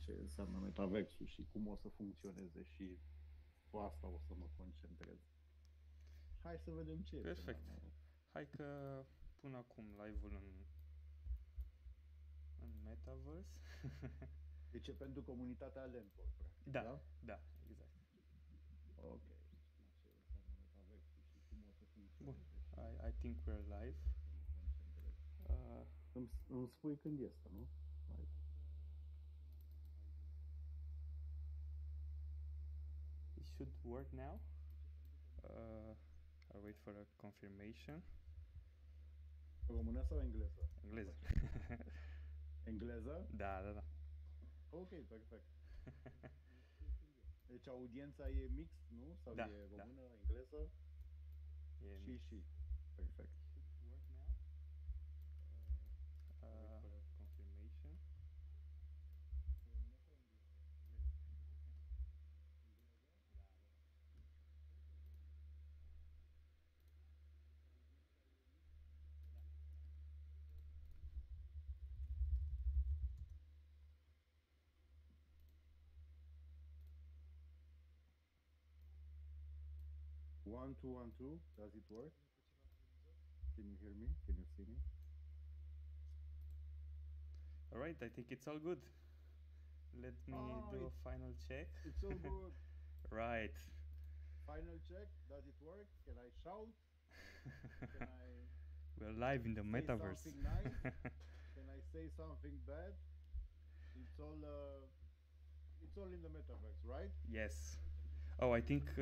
ce înseamnă Metaverse-ul și cum o să funcționeze și pe asta o să mă concentrez. Hai să vedem ce Perfect. este. Hai că pun acum live-ul în Metaverse. Deci e pentru comunitatea Landlord, practic, Da, da? da, exact. Ok. Ce înseamnă Metaverse-ul și cum o să Bun, funcționeze și I think we're live. să mă concentrez. Îmi spui când este, nu? Live. It should work now. I'll wait for a confirmation. Română sau engleză? Engleză. Engleză? Da, da, da. Ok, perfect. Deci audiența e mixt, nu? Sau Da, e da. română, engleză? E Și. Perfect. should work now. Confirmation. 1, 2, 1, 2. Does it work? Can you hear me? Can you see me? All right, I think it's all good. Let me do a final check. It's all good. Right. Final check. Does it work? Can I shout? Can I We're live in the say Metaverse. something nice? Can I say something bad? It's all in the Metaverse, right? Yes. Oh, I think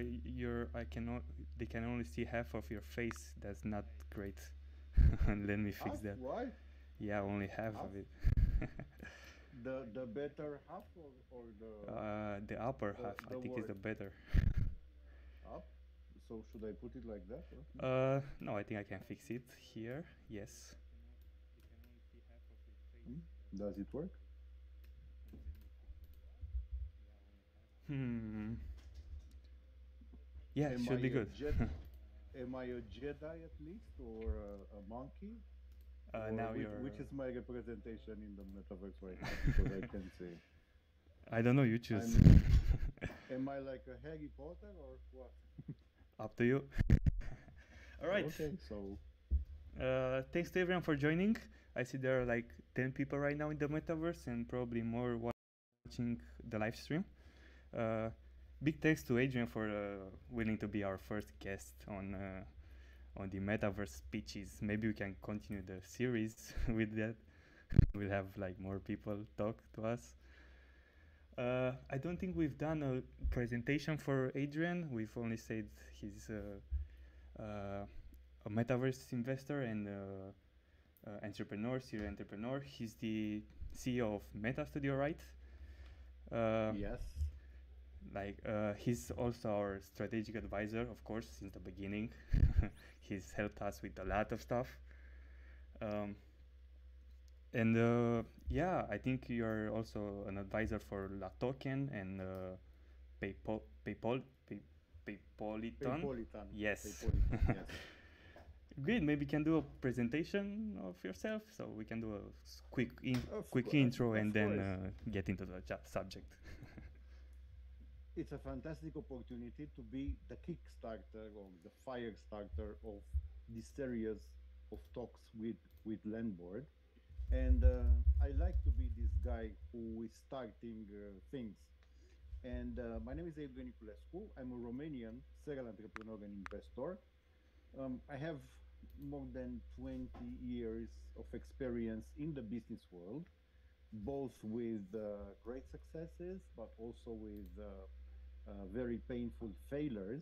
they can only see half of your face. That's not great. Let me fix that. Why? Yeah, only half of it. The better half or the The upper half, I think, is the better. Up? So should I put it like that? Or? No, I think I can fix it here. Yes. Does it work? Yeah, it should be good. Am I a Jedi at least, or a monkey? Now you're. Which is my representation in the Metaverse right now? Because I can say. I don't know. You choose. Am I like a Harry Potter or what? Up to you. All right. Okay, so. Thanks to everyone for joining. I see there are like 10 people right now in the Metaverse and probably more watching the live stream. Big thanks to Adrian for willing to be our first guest on the Metaverse speeches. Maybe we can continue the series with that. We'll have like more people talk to us. I don't think we've done a presentation for Adrian. We've only said he's a Metaverse investor and entrepreneur, serial entrepreneur. He's the CEO of Meta Studio, right? Yes. Like he's also our strategic advisor, of course, since the beginning. He's helped us with a lot of stuff. Yeah, I think you're also an advisor for La Token and Paypolitan. Yes. Paypolitan, yes. Great. Maybe you can do a presentation of yourself, so we can do a quick intro and then get into the subject. It's a fantastic opportunity to be the Kickstarter or the Firestarter of this series of talks with Landboard. And I like to be this guy who is starting things. And my name is Adrian Niculescu. I'm a Romanian serial entrepreneur and investor. I have more than 20 years of experience in the business world, both with great successes, but also with very painful failures.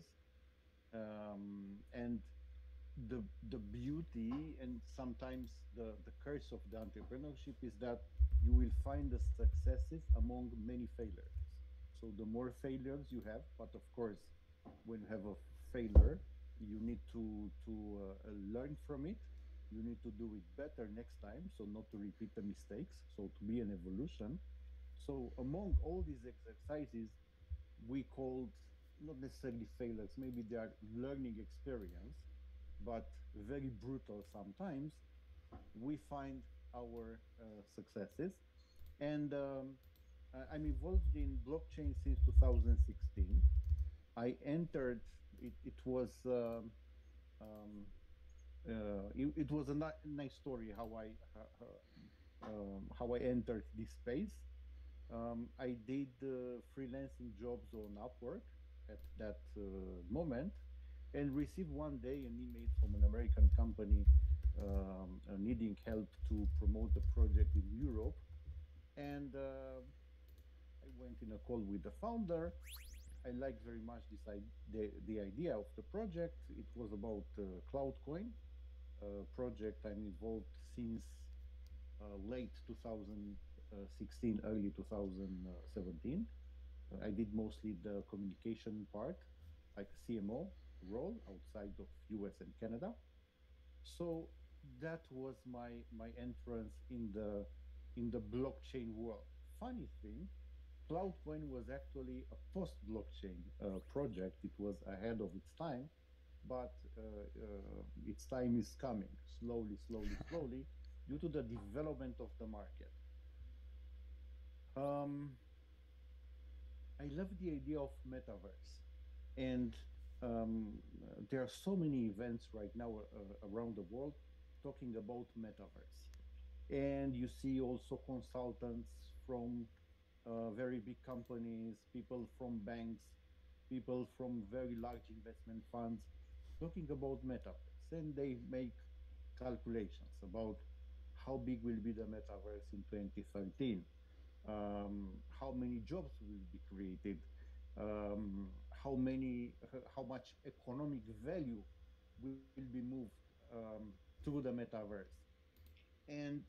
And the beauty and sometimes the curse of the entrepreneurship is that you will find the successes among many failures. So the more failures you have, but of course, when you have a failure, you need to learn from it. You need to do it better next time, so not to repeat the mistakes, so to be an evolution. So among all these exercises, we called not necessarily failures, maybe they are learning experience, but very brutal sometimes, we find our successes. And I'm involved in blockchain since 2016. I entered. It was um, it was a nice story how I entered this space. I did freelancing jobs on Upwork at that moment, and received one day an email from an American company needing help to promote a project in Europe. And I went in a call with the founder. I liked very much the idea of the project. It was about CloudCoin project. I'm involved since late 2016, early 2017. I did mostly the communication part, like CMO role outside of US and Canada. So that was my entrance in the blockchain world. Funny thing, CloudCoin was actually a post-blockchain project. It was ahead of its time, but its time is coming slowly, slowly, slowly, due to the development of the market. Um, I love the idea of metaverse, and there are so many events right now around the world talking about metaverse. And you see also consultants from very big companies, people from banks, people from very large investment funds talking about metaverse. And they make calculations about how big will be the metaverse in 2013, how many jobs will be created, how much economic value will be moved through the metaverse. And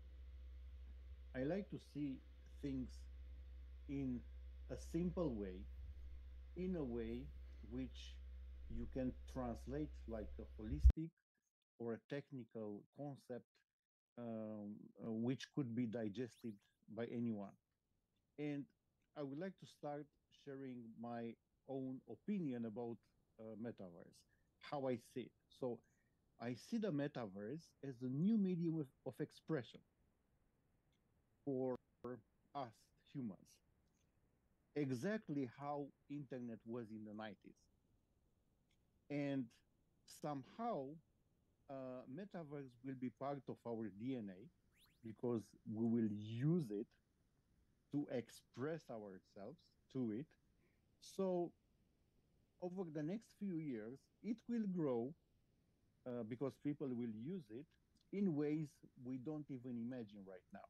I like to see things in a simple way, in a way which you can translate like a holistic or a technical concept, which could be digested by anyone. And I would like to start sharing my own opinion about metaverse, how I see it. So I see the metaverse as a new medium of expression for us humans, exactly how internet was in the 90s. And somehow metaverse will be part of our DNA because we will use it to express ourselves through it. So over the next few years, it will grow because people will use it in ways we don't even imagine right now.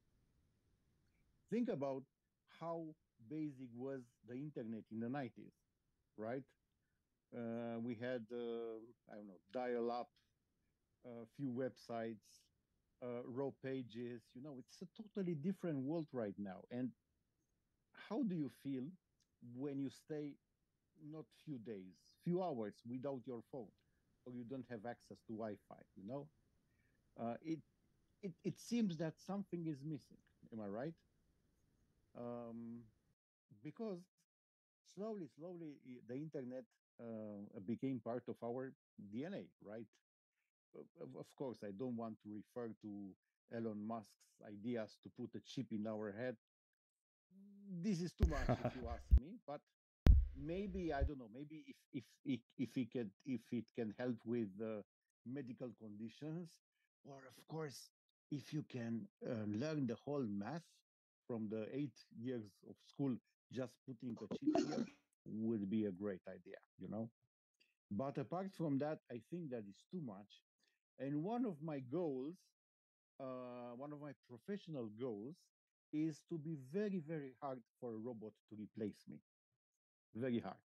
Think about how basic was the internet in the 90s, right? We had, I don't know, dial up, a few websites, raw pages. You know, it's a totally different world right now. And how do you feel when you stay not few days, few hours without your phone, or you don't have access to Wi-Fi? You know, uh, it it seems that something is missing. Am I right? Um, because slowly, the internet became part of our DNA, right? Of course, I don't want to refer to Elon Musk's ideas to put a chip in our head. This is too much, if you ask me. But maybe I don't know. Maybe if it can help with medical conditions, or of course, if you can learn the whole math from the 8 years of school, just putting a chip here would be a great idea. You know. But apart from that, I think that is too much. And one of my goals, one of my professional goals, is to be very, very hard for a robot to replace me. Very hard.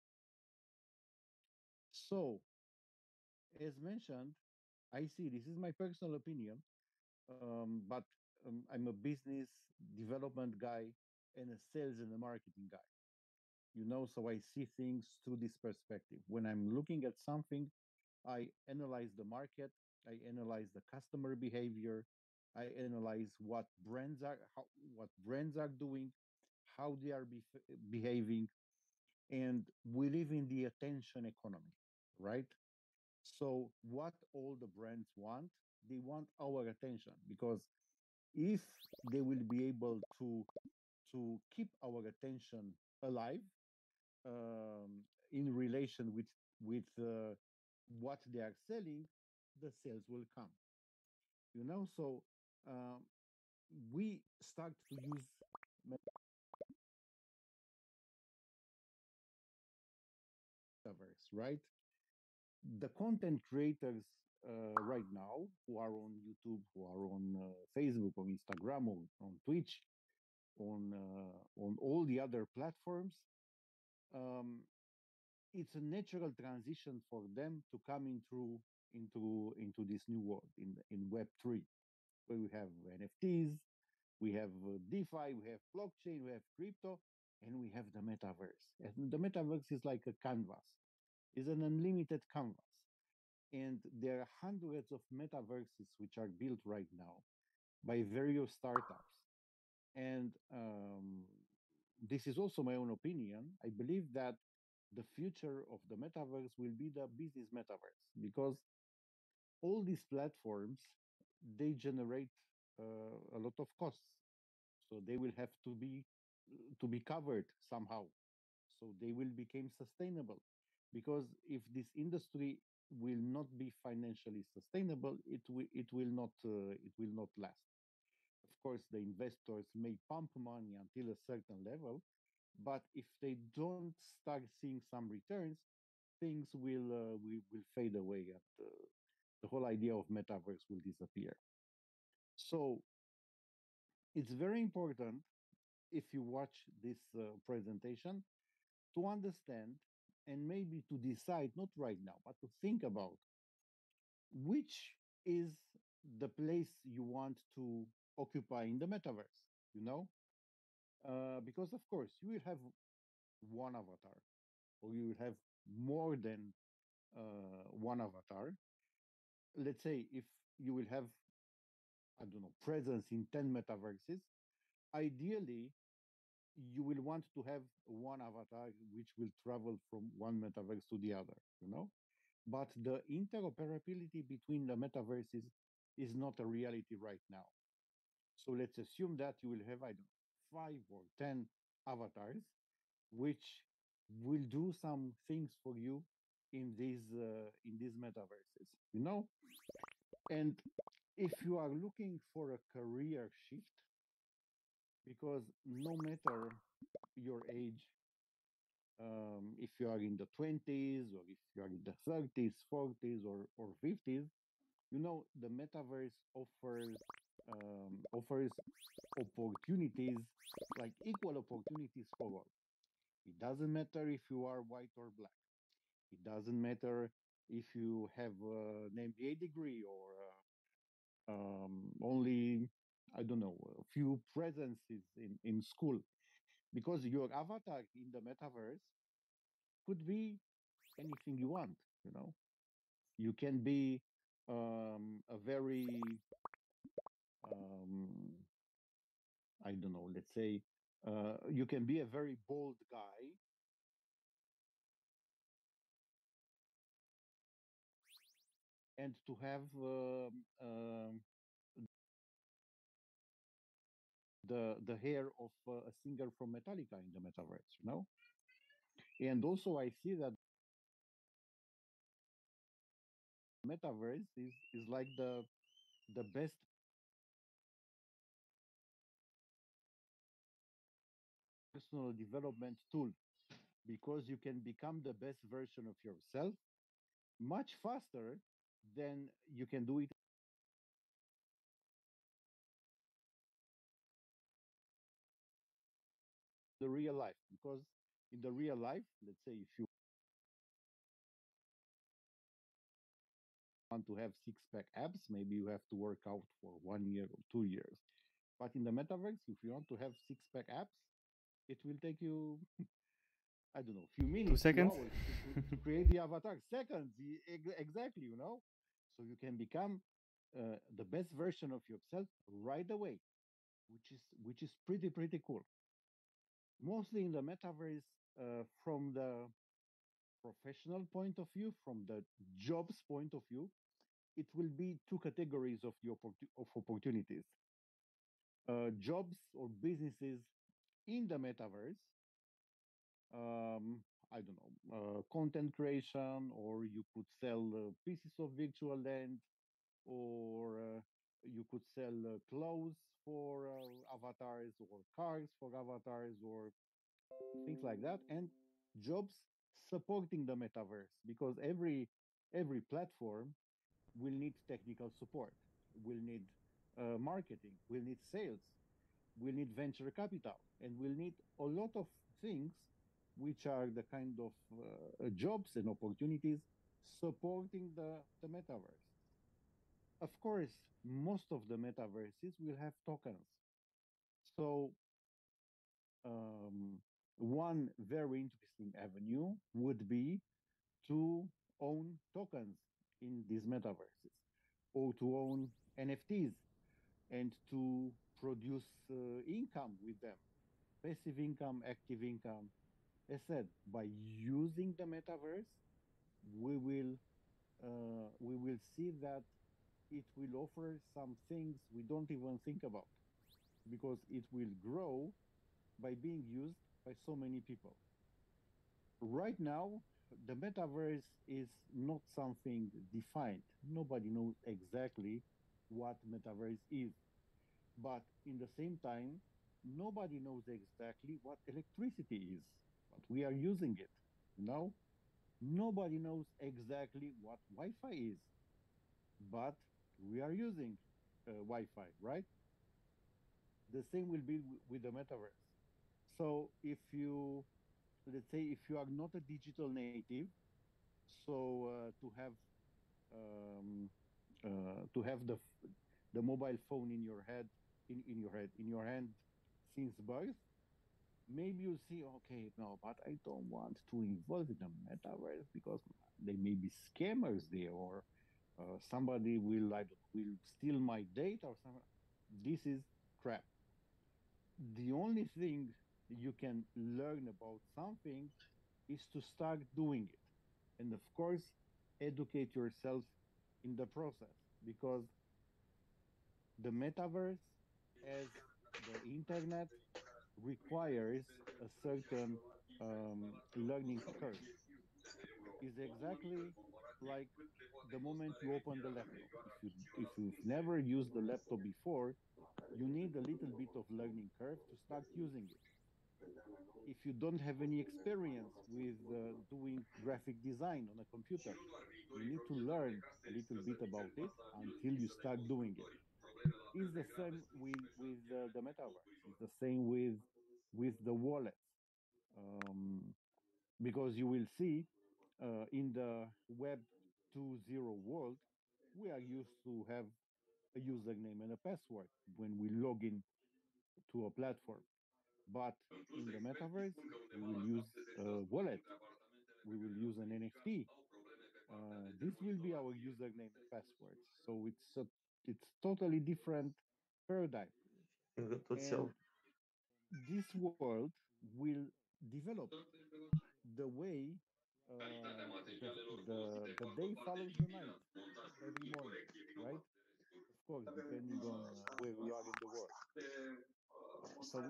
So, as mentioned, I see this is my personal opinion, but I'm a business development guy and a sales and a marketing guy. You know, so I see things through this perspective. When I'm looking at something, I analyze the market, I analyze the customer behavior, I analyze what brands are doing, how they are behaving, and we live in the attention economy, right? So what all the brands want, they want our attention because if they will be able to to keep our attention alive in relation with what they are selling, the sales will come. So um, we start to use metaverse, right? The content creators right now who are on YouTube, who are on Facebook, on Instagram, on Twitch, on all the other platforms, um, it's a natural transition for them to come into this new world in Web3, where we have NFTs, we have DeFi, we have blockchain, we have crypto, and we have the metaverse. And the metaverse is like a canvas, is an unlimited canvas. And there are hundreds of metaverses which are built right now by various startups. And this is also my own opinion. I believe that the future of the metaverse will be the business metaverse because all these platforms they generate a lot of costs, so they will have to be covered somehow, so they will become sustainable, because if this industry will not be financially sustainable, it will not last. Of course, the investors may pump money until a certain level, but if they don't start seeing some returns, things will fade away, and the whole idea of metaverse will disappear. So it's very important, if you watch this presentation, to understand and maybe to decide, not right now, but to think about which is the place you want to occupy in the metaverse, you know? Because, of course, you will have one avatar, or you will have more than one avatar. Let's say if you will have, I don't know, presence in 10 metaverses, ideally, you will want to have one avatar which will travel from one metaverse to the other. But the interoperability between the metaverses is not a reality right now. So let's assume that you will have, I don't know, 5 or 10 avatars, which will do some things for you in these metaverses. And if you are looking for a career shift, because no matter your age, if you are in the 20s, or if you are in the 30s, 40s, or 50s, the metaverse offers opportunities, like equal opportunities for all. It doesn't matter if you are white or black. It doesn't matter if you have an MBA degree, or only, I don't know, a few presences in school, because your avatar in the metaverse could be anything you want. You know, you can be a very, um, I don't know, let's say, you can be a very bold guy and to have the hair of a singer from Metallica in the metaverse. And also, I see that metaverse is like the best personal development tool, because you can become the best version of yourself much faster than you can do it in the real life. Because in the real life, let's say if you want to have six-pack abs, maybe you have to work out for 1 year or 2 years. But in the metaverse, if you want to have six-pack abs, it will take you, I don't know, few Two minutes, few seconds. hours to create the avatar. Seconds, exactly. So you can become the best version of yourself right away, which is pretty cool. Mostly in the metaverse, from the professional point of view, from the jobs point of view, it will be two categories of opportunities. Jobs or businesses in the metaverse, I don't know, content creation, or you could sell pieces of virtual land, or you could sell clothes for avatars, or cars for avatars, or things like that, and jobs supporting the metaverse, because every platform will need technical support, will need marketing, will need sales, will need venture capital, and will need a lot of things, which are the kind of jobs and opportunities supporting the metaverse. Of course, most of the metaverses will have tokens. So, um, one very interesting avenue would be to own tokens in these metaverses, or to own NFTs, and to produce income with them, passive income, active income. As said, by using the metaverse, we will see that it will offer some things we don't even think about, because it will grow by being used by so many people. Right now, the metaverse is not something defined. Nobody knows exactly what metaverse is. But in the same time, nobody knows exactly what electricity is, but we are using it. You know, nobody knows exactly what Wi-Fi is, but we are using Wi-Fi, right? The same will be with the metaverse. So if you, let's say, if you are not a digital native, so to have the mobile phone in your head, in your hand since birth, maybe you see, okay, no, but I don't want to involve in the metaverse because there may be scammers there, or somebody will, I don't know, will steal my data or something. This is crap. The only thing you can learn about something is to start doing it, and of course, educate yourself in the process, because the metaverse, as the internet, requires a certain learning curve. Is exactly like the moment you open the laptop. If you've never used the laptop before, you need a little bit of learning curve to start using it. If you don't have any experience with doing graphic design on a computer, you need to learn a little bit about it until you start doing it. Is the same with the metaverse. It's the same with the wallets, um, because you will see in the Web 2.0 world, we are used to have a username and a password when we log in to a platform. But in the metaverse, we will use a wallet. We will use an NFT. This will be our username and password. So it's totally different paradigm. And this world will develop the way uh, the, the day follows the night every morning, right? Of course, depending on where we are in the world. So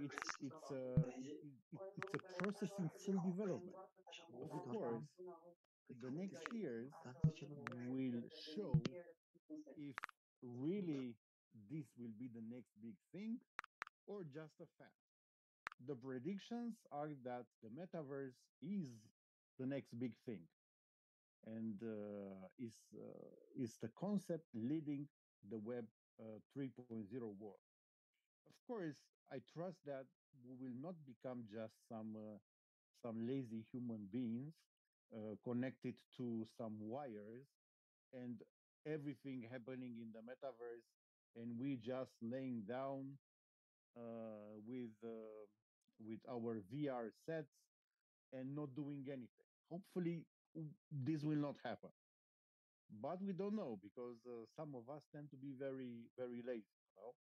it's a process in still development. Of course, the next years will show if really this will be the next big thing, or just a fad. The predictions are that the metaverse is the next big thing, and is the concept leading the Web 3.0 world. Of course, I trust that we will not become just some lazy human beings connected to some wires, and everything happening in the metaverse, and we just laying down with our VR sets and not doing anything. Hopefully, this will not happen, but we don't know, because some of us tend to be very very lazy. You know?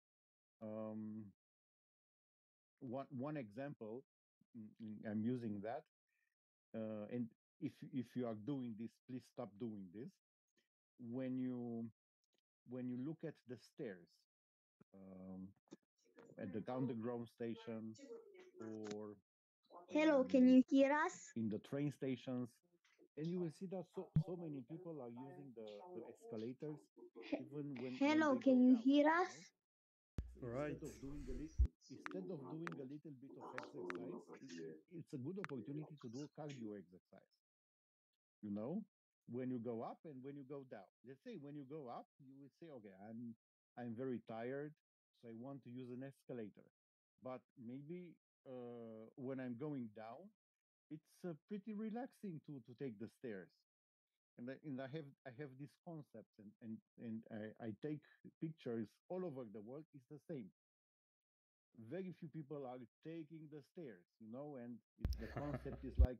One example, I'm using that, and if you are doing this, please stop doing this. When you look at the stairs, um, at the underground station, or Hello, can um, you hear us? in the train stations, and you will see that so many people are using the escalators even when Hello, they go can you down. hear You know, us? Right. Instead of doing a little bit of exercise, it's a good opportunity to do a cardio exercise. You know, when you go up and when you go down. Let's say when you go up, you will say, okay, I'm very tired, so I want to use an escalator. But maybe when I'm going down, it's pretty relaxing to take the stairs. And I have these concepts, and I take pictures all over the world. It's the same. Very few people are taking the stairs, and the concept is like,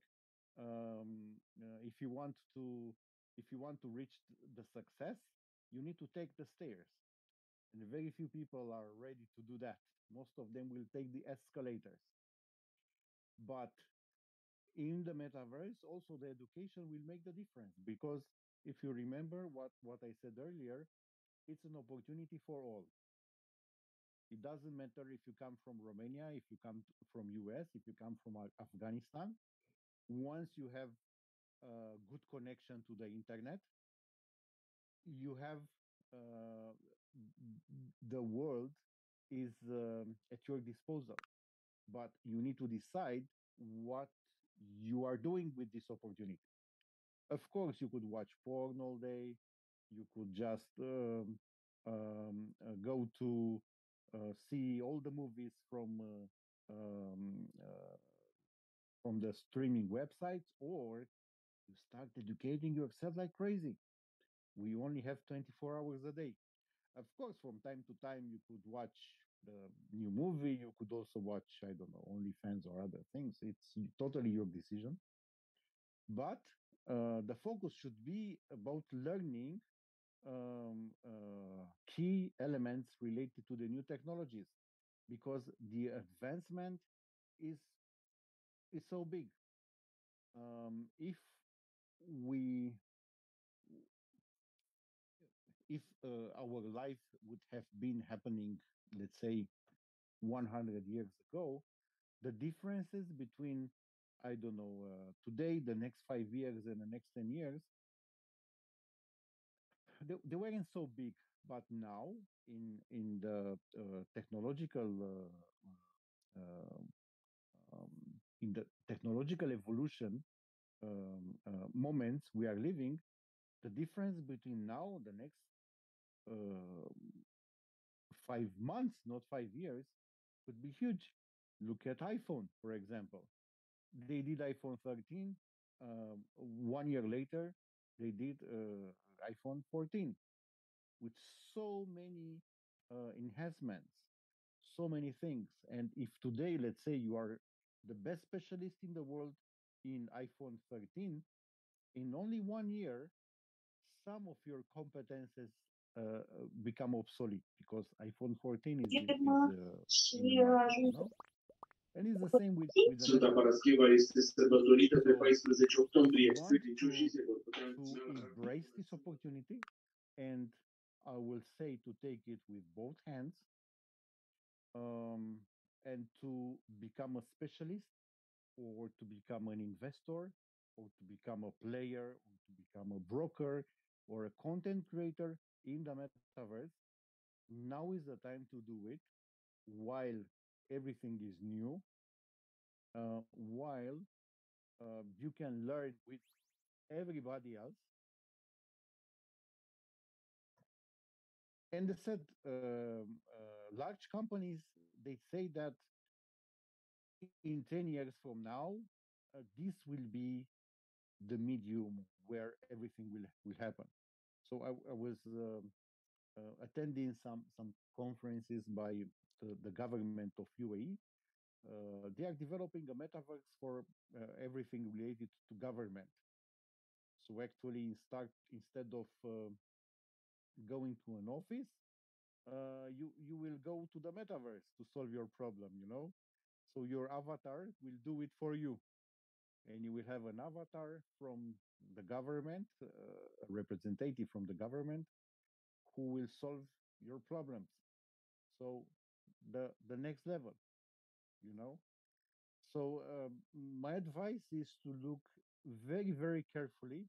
if you want to reach the success, you need to take the stairs, and very few people are ready to do that. Most of them will take the escalators. But in the metaverse, also the education will make the difference, because if you remember what I said earlier, it's an opportunity for all. It doesn't matter if you come from Romania, if you come from US, if you come from Afghanistan. Once you have a good connection to the internet, you have uh, the world is at your disposal. But you need to decide what you are doing with this opportunity. Of course, you could watch porn all day. You could just go to see all the movies from the streaming websites, or you start educating yourself like crazy. We only have 24 hours a day. Of course, from time to time, you could watch the new movie. You could also watch, I don't know, OnlyFans or other things. It's totally your decision. But the focus should be about learning key elements related to the new technologies, because the advancement is is so big. If we if our life would have been happening, let's say, 100 years ago, the differences between, I don't know, today, the next 5 years, and the next 10 years, they weren't so big. But now, in the in the technological evolution moments we are living, the difference between now and the next uh, 5 months, not 5 years, could be huge. Look at iPhone, for example. They did iPhone 13. 1 year later, they did iPhone 14 with so many enhancements, so many things. And if today, let's say, you are the best specialist in the world in iPhone 13, in only 1 year, some of your competences become obsolete, because iPhone 14 is in the market, And it's the same with the Sfânta metaverse. Parascheva este sărbătorită pe So 14 if you octombrie. want Credincioșii se vor putea to înmulțimi. embrace this opportunity, and I will say to take it with both hands, um, and to become a specialist, or to become an investor, or to become a player, or to become a broker, or a content creator in the metaverse, now is the time to do it while everything is new, while you can learn with everybody else. And they said, large companies, they say that in 10 years from now, this will be the medium where everything will happen. So I was attending some conferences by the government of UAE. They are developing a metaverse for everything related to government. So actually, instead of going to an office, you will go to the metaverse to solve your problem. So your avatar will do it for you, and you will have an avatar from the government, a representative from the government, who will solve your problems. So the next level, you know. So my advice is to look very, very carefully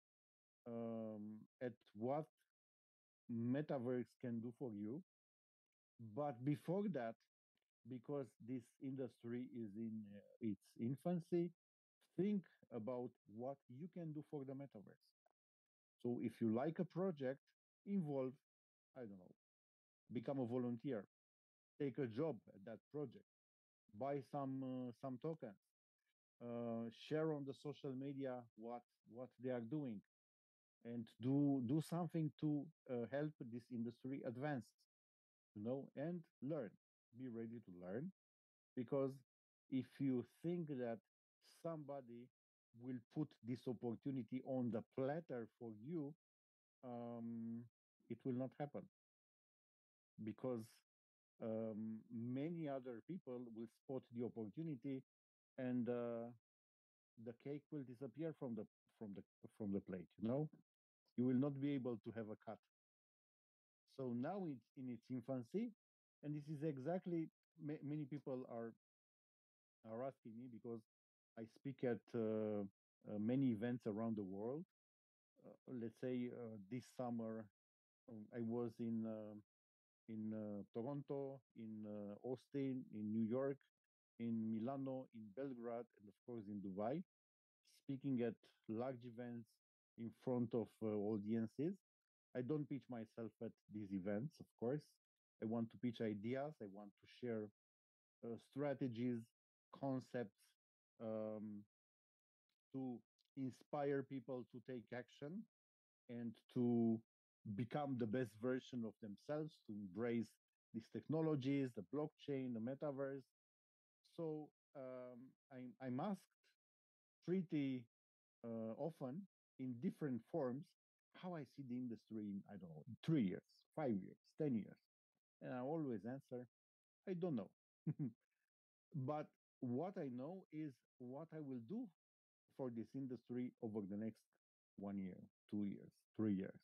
at what metaverse can do for you. But before that, because this industry is in its infancy, think about what you can do for the metaverse. So if you like a project, involve, I don't know, become a volunteer, take a job at that project, buy some tokens, share on the social media what they are doing, and do something to help this industry advance, and learn. Be ready to learn, because if you think that somebody will put this opportunity on the platter for you, um, it will not happen, because many other people will spot the opportunity, and the cake will disappear from the from the plate. You will not be able to have a cut. So now it's in its infancy, and this is exactly, many people are asking me, because I speak at many events around the world. Let's say this summer, I was in Toronto, in Austin, in New York, in Milano, in Belgrade, and of course in Dubai, speaking at large events in front of audiences. I don't pitch myself at these events, of course. I want to pitch ideas. I want to share strategies, concepts, um, to inspire people to take action and to become the best version of themselves, to embrace these technologies, the blockchain, the metaverse. So I'm asked pretty often in different forms how I see the industry in, I don't know, in 3 years, 5 years, 10 years. And I always answer, I don't know. But what I know is what I will do for this industry over the next 1 year, 2 years, 3 years.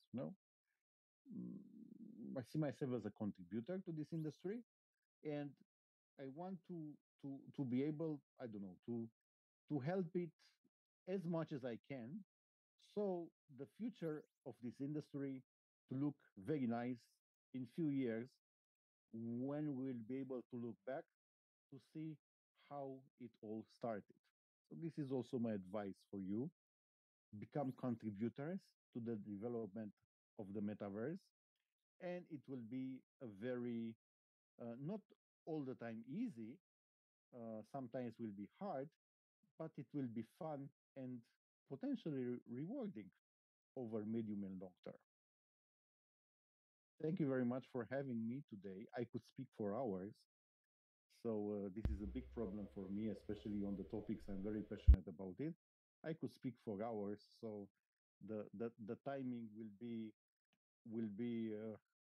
I see myself as a contributor to this industry, and I want to be able, I don't know, to help it as much as I can, so the future of this industry to look very nice in few years, when we'll be able to look back to see how it all started. So this is also my advice for you. Become contributors to the development of the metaverse, and it will be a very, not all the time easy, sometimes will be hard, but it will be fun and potentially rewarding over medium and long term. Thank you very much for having me today. I could speak for hours. So this is a big problem for me, especially on the topics I'm very passionate about it. I could speak for hours. So the timing will be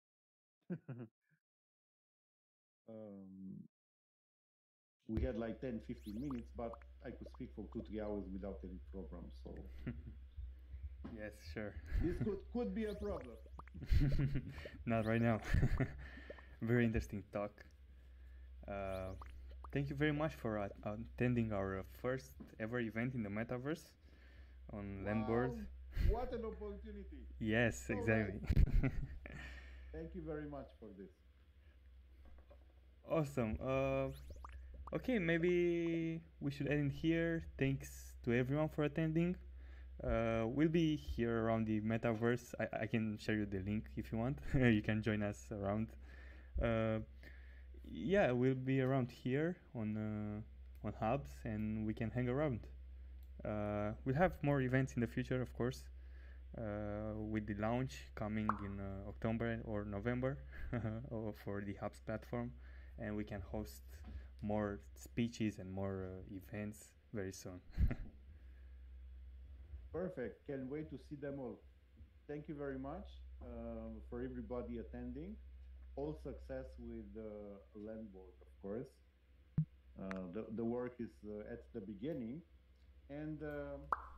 um, we had like 10, 15 minutes, but I could speak for 2, 3 hours without any problem. So Yes, sure. this could be a problem. Not right now. Very interesting talk. Thank you very much for attending our first ever event in the metaverse on Landboard. Wow, what an opportunity. Yes, So exactly. nice. Thank you very much for this. Awesome. Okay, maybe we should end here. Thanks to everyone for attending. We'll be here around the metaverse. I can share you the link if you want. You can join us around. Yeah, we'll be around here on hubs, and we can hang around. We'll have more events in the future, of course, with the launch coming in October or November for the hubs platform, and we can host more speeches and more events very soon. Perfect. Can't wait to see them all. Thank you very much for everybody attending. All success with Landboard, of course. The work is at the beginning, and